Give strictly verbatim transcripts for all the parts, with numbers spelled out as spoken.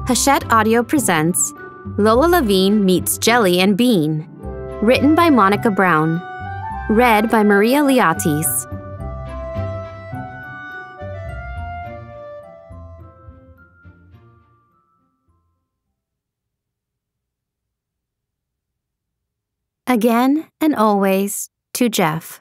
Hachette Audio presents Lola Levine Meets Jelly and Bean, written by Monica Brown, read by Maria Liatis. Again and always to Jeff.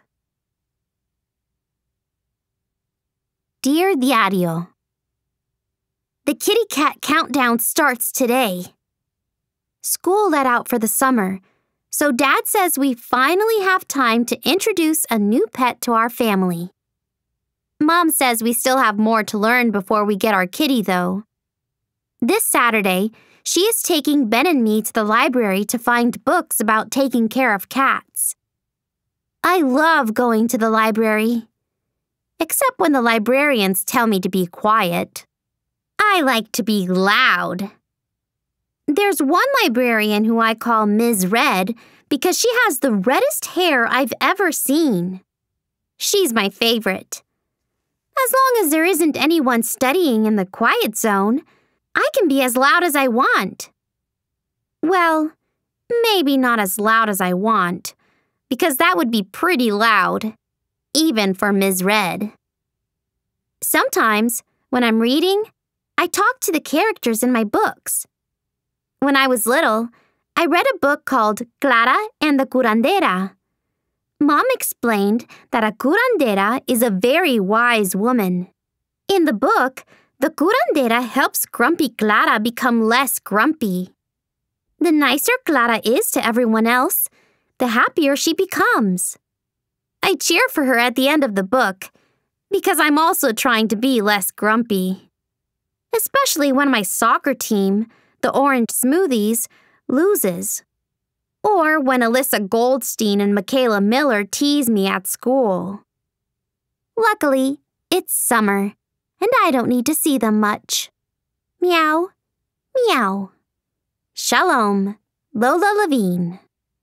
Dear Diario, the kitty cat countdown starts today. School let out for the summer, so Dad says we finally have time to introduce a new pet to our family. Mom says we still have more to learn before we get our kitty, though. This Saturday, she is taking Ben and me to the library to find books about taking care of cats. I love going to the library, except when the librarians tell me to be quiet. I like to be loud. There's one librarian who I call Miz Red because she has the reddest hair I've ever seen. She's my favorite. As long as there isn't anyone studying in the quiet zone, I can be as loud as I want. Well, maybe not as loud as I want, because that would be pretty loud, even for Miz Red. Sometimes, when I'm reading, I talk to the characters in my books. When I was little, I read a book called Clara and the Curandera. Mom explained that a curandera is a very wise woman. In the book, the curandera helps grumpy Clara become less grumpy. The nicer Clara is to everyone else, the happier she becomes. I cheer for her at the end of the book, because I'm also trying to be less grumpy. Especially when my soccer team, the Orange Smoothies, loses. Or when Alyssa Goldstein and Michaela Miller tease me at school. Luckily, it's summer, and I don't need to see them much. Meow, meow. Shalom, Lola Levine.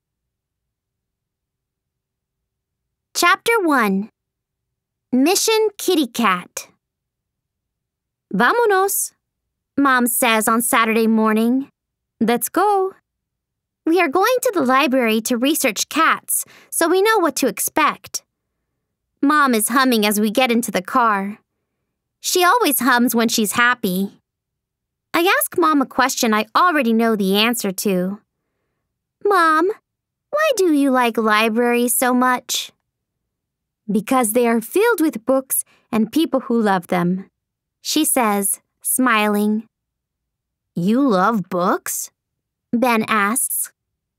Chapter one. Mission Kitty Cat. Vámonos, Mom says on Saturday morning. Let's go. We are going to the library to research cats, so we know what to expect. Mom is humming as we get into the car. She always hums when she's happy. I ask Mom a question I already know the answer to. Mom, why do you like libraries so much? Because they are filled with books and people who love them, she says, smiling. You love books? Ben asks.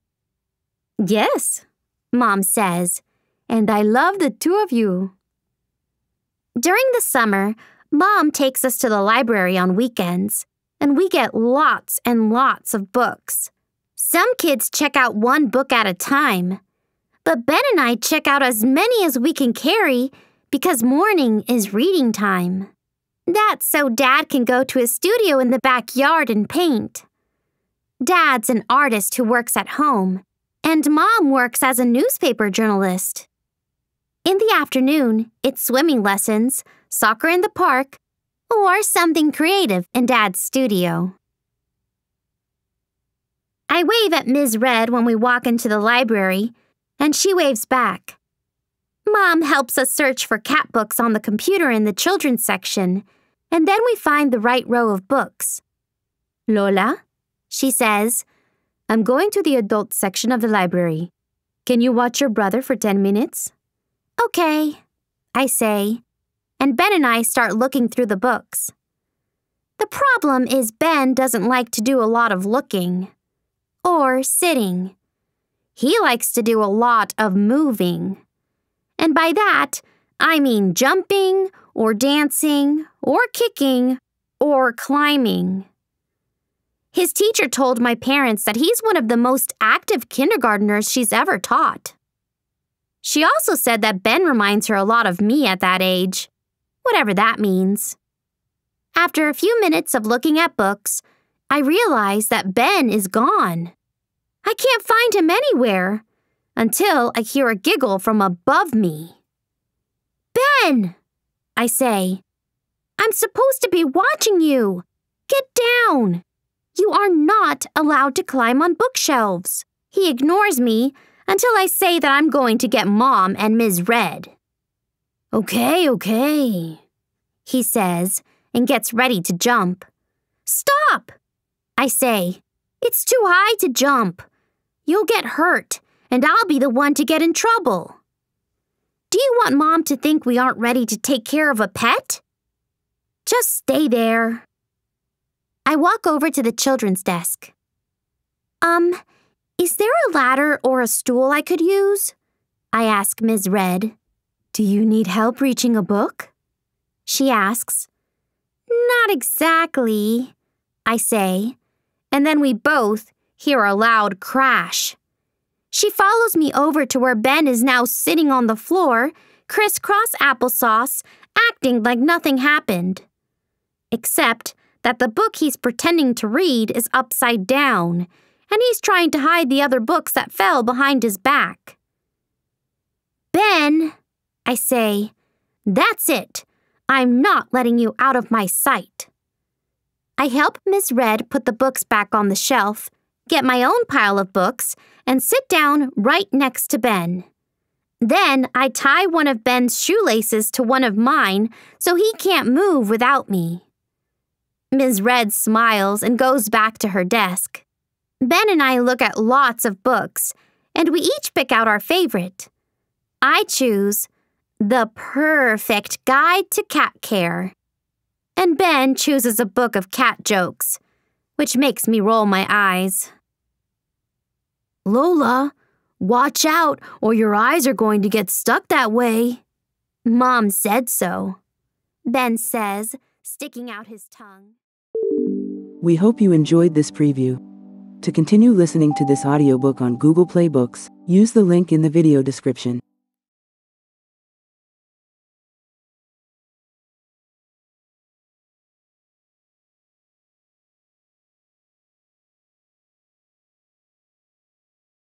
Yes, Mom says, and I love the two of you. During the summer, Mom takes us to the library on weekends, and we get lots and lots of books. Some kids check out one book at a time, but Ben and I check out as many as we can carry because morning is reading time. That's so Dad can go to his studio in the backyard and paint. Dad's an artist who works at home, and Mom works as a newspaper journalist. In the afternoon, it's swimming lessons, soccer in the park, or something creative in Dad's studio. I wave at Miz Red when we walk into the library, and she waves back. Mom helps us search for cat books on the computer in the children's section, and then we find the right row of books. Lola, she says, I'm going to the adult section of the library. Can you watch your brother for ten minutes? Okay, I say, and Ben and I start looking through the books. The problem is Ben doesn't like to do a lot of looking or sitting. He likes to do a lot of moving. And by that, I mean jumping or dancing or kicking or climbing. His teacher told my parents that he's one of the most active kindergartners she's ever taught. She also said that Ben reminds her a lot of me at that age, whatever that means. After a few minutes of looking at books, I realize that Ben is gone. I can't find him anywhere until I hear a giggle from above me. Ben, I say, I'm supposed to be watching you. Get down. You are not allowed to climb on bookshelves. He ignores me until I say that I'm going to get Mom and Miz Red. Okay, okay, he says and gets ready to jump. Stop, I say. It's too high to jump. You'll get hurt, and I'll be the one to get in trouble. Do you want Mom to think we aren't ready to take care of a pet? Just stay there. I walk over to the children's desk. Um, is there a ladder or a stool I could use? I ask Miz Red. Do you need help reaching a book? She asks. Not exactly, I say, and then we both hear a loud crash. She follows me over to where Ben is now sitting on the floor, crisscross applesauce, acting like nothing happened. Except that the book he's pretending to read is upside down, and he's trying to hide the other books that fell behind his back. Ben, I say, that's it. I'm not letting you out of my sight. I help Miss Red put the books back on the shelf, get my own pile of books, and sit down right next to Ben. Then I tie one of Ben's shoelaces to one of mine so he can't move without me. Miz Red smiles and goes back to her desk. Ben and I look at lots of books, and we each pick out our favorite. I choose The Perfect Guide to Cat Care. And Ben chooses a book of cat jokes, which makes me roll my eyes. Lola, watch out or your eyes are going to get stuck that way. Mom said so, Ben says, sticking out his tongue. We hope you enjoyed this preview. To continue listening to this audiobook on Google Play Books, use the link in the video description.